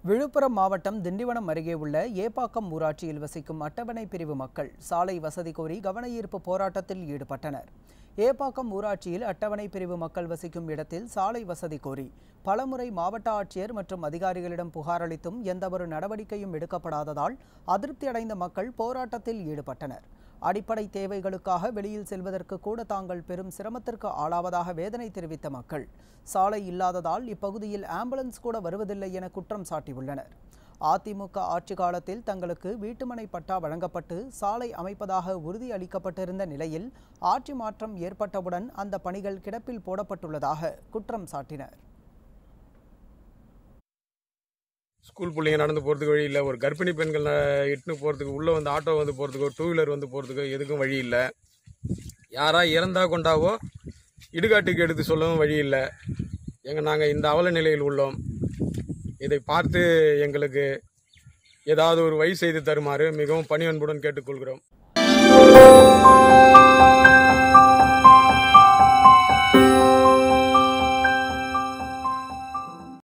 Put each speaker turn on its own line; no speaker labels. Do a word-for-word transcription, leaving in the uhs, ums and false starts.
விழுப்புரம் மாவட்டம் திண்டிவனம் அருகே உள்ள ஏப்பாக்கம் ஊராட்சியில் வசிக்கும் அட்டவணை பிரிவு மக்கள் சாலை வசதி கோரி கவனஈர்ப்பு போராட்டத்தில் ஈடுபட்டனர். ஏப்பாக்கம் ஊராட்சியில் அட்டவணை பிரிவு மக்கள் வசிக்கும் இடத்தில் சாலை வசதி கோரி பலமுறை மாவட்ட ஆட்சியர் மற்றும் அதிகாரிகளிடம் புகார் அளித்தும் எந்தவொரு நடவடிக்கையும் எடுக்கப்படாததால் அதிருப்தி அடைந்த மக்கள் போராட்டத்தில் ஈடுபட்டனர். அடிப்படை தேவைகளுக்காக வெளியில் செல்வதற்கு கூட தாங்கள் பெரும் சிரமத்திற்கு ஆளாவதாக வேதனை தெரிவித்த மக்கள் சாலை இல்லாததால் இப்பகுதியில் ஆம்புலன்ஸ் கூட வருவதில்லை என குற்றம் சாட்டியுள்ளனர். அதிமுக ஆட்சி காலத்தில் தங்களுக்கு வீட்டுமனை பட்டா வழங்கப்பட்டு சாலை அமைப்பதாக உறுதி அளிக்கப்பட்டிருந்த நிலையில் ஆட்சி மாற்றம் ஏற்பட்டவுடன் அந்த பணிகள் கிடப்பில் போடப்பட்டுள்ளதாக குற்றம் சாட்டினர்.
ஸ்கூல் பிள்ளைங்க நடந்து போகிறதுக்கு வழி இல்லை, ஒரு கர்ப்பிணி பெண்கள் இட்டுன்னு போகிறதுக்கு உள்ளே வந்து ஆட்டோ வந்து போகிறதுக்கோ டூ வீலர் வந்து போகிறதுக்கோ எதுக்கும் வழி இல்லை. யாராக இறந்தா கொண்டாவோ இடுகாட்டுக்கு எடுத்து சொல்லவும் வழி இல்லை. எங்கள் நாங்கள் இந்த அவல நிலையில் உள்ளோம். இதை பார்த்து எங்களுக்கு ஏதாவது ஒரு வழி செய்து தருமாறு மிகவும் பணிவன்புடன் கேட்டுக்கொள்கிறோம்.